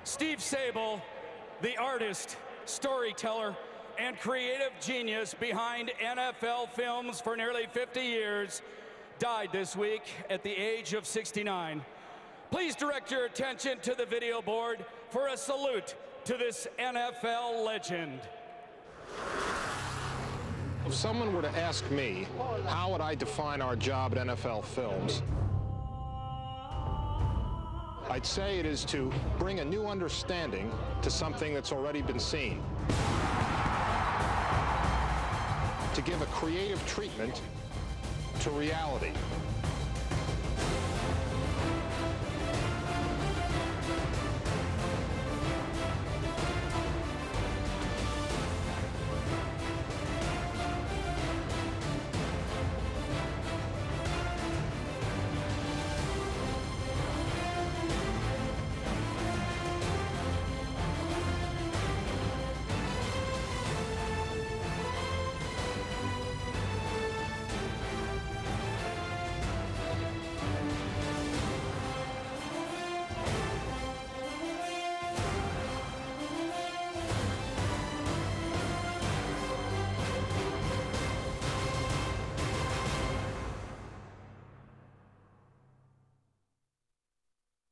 Steve Sabol, the artist, storyteller, and creative genius behind NFL films for nearly 50 years, died this week at the age of 69. Please direct your attention to the video board for a salute to this NFL legend. If someone were to ask me, how would I define our job at NFL Films? I'd say it is to bring a new understanding to something that's already been seen. To give a creative treatment to reality.